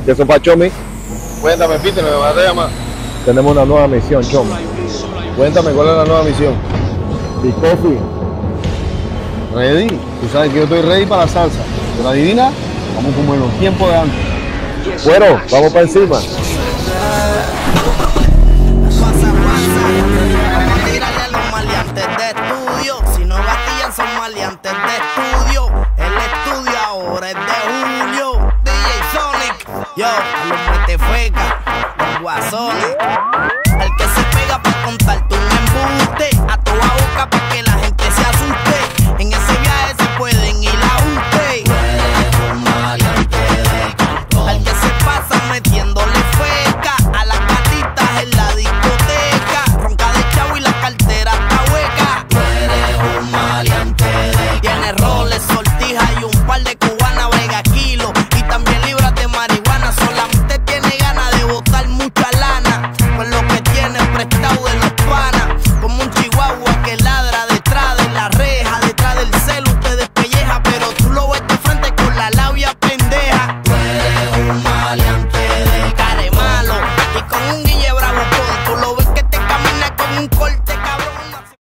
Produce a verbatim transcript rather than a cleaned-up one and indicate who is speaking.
Speaker 1: ¿Qué eso para Chomi?
Speaker 2: Cuéntame, Peter, me vas a llamar.
Speaker 1: Tenemos una nueva misión, Chomi.
Speaker 2: Cuéntame, ¿cuál es la nueva misión?
Speaker 1: Big Coffee.
Speaker 2: Ready. Tú sabes que yo estoy ready para la salsa. Pero adivina, vamos como en los tiempos de antes.
Speaker 1: Bueno, vamos para encima.